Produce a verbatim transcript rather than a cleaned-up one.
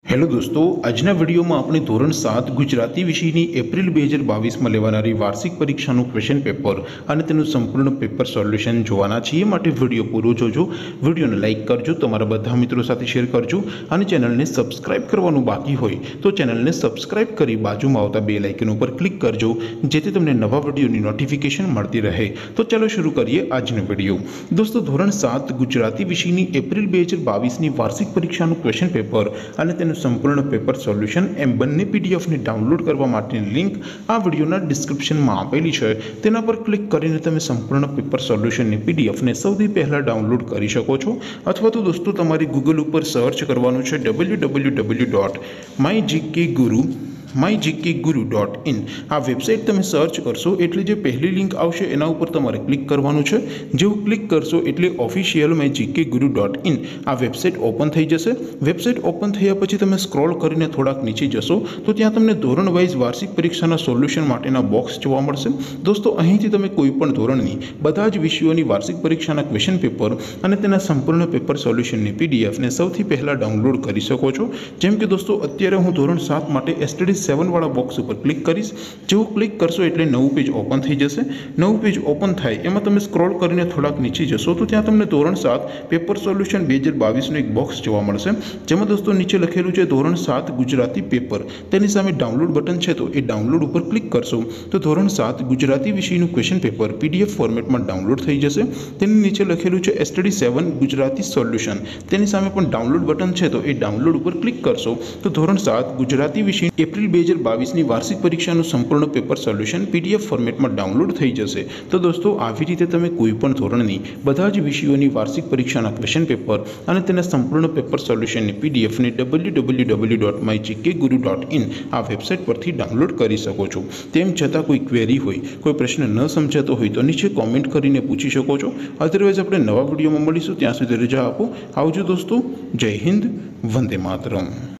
Hello दोस्तों, આજના વિડીયોમાં આપણે ધોરણ સાત ગુજરાતી વિષયની એપ્રિલ બે હજાર બાવીસમાં લેવાનારી વાર્ષિક પરીક્ષાનું ક્વેશ્ચન પેપર અને તેનું સંપૂર્ણ પેપર સોલ્યુશન જોવાના છીએ। માટે વિડીયો પૂરો જોજો, વિડીયોને લાઇક કરજો, તમારા બધા મિત્રો સાથે શેર કરજો અને ચેનલને સબસ્ક્રાઇબ કરવાનું બાકી હોય તો ચેનલને સબસ્ક્રાઇબ કરી બાજુમાં આવતા બેલ આઇકન ઉપર ક્લિક કરજો, જેથી તમને નવા વિડીયોની નોટિફિકેશન મળતી રહે। તો ચાલો શરૂ કરીએ આજનો વિડીયો। દોસ્તો, ધોરણ સાત ગુજરાતી વિષયની એપ્રિલ બે હજાર બાવીસની વાર્ષિક પરીક્ષાનું ક્વેશ્ચન પેપર અને તેનું संपूर्ण पेपर सोल्यूशन एम बने पीडीएफ ने डाउनलॉड करवा माटेनी लिंक आ विडियोना डिस्क्रिप्शन में आपेली है। तेना पर क्लिक करीने तमे संपूर्ण पेपर सोल्यूशन ने पीडीएफ ने सौथी पहला डाउनलॉड करी शको छो। अथवा तो दोस्तों तमारी गूगल पर सर्च करवानुं छे W W W dot my GK Guru my GK Guru dot in आ वेबसाइट तमे सर्च करशो एटले जे पहली लिंक आवशे एना उपर तमारे क्लिक करवानुं छे। जेवुं क्लिक करशो एटले official my GK Guru dot in आ वेबसाइट ओपन थई जशे। वेबसाइट ओपन थया पछी तमे स्क्रॉल करीने थोड़ाक नीचे जशो तो त्यां तमने धोरण वाइज वार्षिक परीक्षाना सोल्यूशन माटेना बॉक्स जोवा मळशे। दोस्तों, અહીંથી તમે કોઈપણ ધોરણની બધા જ વિષયોની વાર્ષિક પરીક્ષાના ક્વેશ્ચન પેપર અને તેના સંપૂર્ણ પેપર સોલ્યુશનની પીડીએફ ને સૌથી પહેલા ડાઉનલોડ કરી શકો છો। જેમ કે દોસ્તો, અત્યારે હું ધોરણ સાત માટે એસટીડી सेवन वाला बॉक्स पर क्लिक करीश। जो क्लिक करशो एटले नवुं पेज ओपन थई जशे। नवुं पेज ओपन थाय एमां तमे स्क्रॉल करीने थोड़ाक नीचे जशो तो त्यां तमने धोरण सात पेपर सोल्यूशन બે હજાર બાવીસનું एक बॉक्स जोवा मळशे, जेमां दोस्तों नीचे लखेलुं छे धोरण सात गुजराती पेपर। तेनी सामे डाउनलॉड बटन छे तो ए डाउनलॉड पर क्लिक करशो तो धोरण सात गुजराती विषयનું क्वेश्चन पेपर पीडीएफ फॉर्मेटमां डाउनलॉड थई जशे। तेनी नीचे लखेलुं छे एसटीडी सेवन गुजराती सोल्यूशन। तेनी सामे पण डाउनलॉड बटन छे तो ए डाउनलॉड पर क्लिक करशो तो धोरण सात गुजराती विषय एप्रिल બે હજાર બાવીસની વાર્ષિક પરીક્ષાનું સંપૂર્ણ પેપર સોલ્યુશન પીડીએફ ફોર્મેટમાં ડાઉનલોડ થઈ જશે। તો દોસ્તો, આવી રીતે તમે કોઈપણ ધોરણની બધા જ વિષયોની વાર્ષિક પરીક્ષાના ક્વેશ્ચન પેપર અને તેના સંપૂર્ણ પેપર સોલ્યુશનની પીડીએફને W W W dot my GK Guru dot in આ વેબસાઇટ પરથી ડાઉનલોડ કરી શકો છો। તેમ છતાં કોઈ ક્વેરી હોય, કોઈ પ્રશ્ન ન સમજાતો હોય તો નીચે કોમેન્ટ કરીને પૂછી શકો છો। અધરવાઇઝ આપણે નવા વિડીયોમાં મળીશું, ત્યાં સુધી રજા આપો। આવજો દોસ્તો, જય હિન્દ, વંદે માતરમ।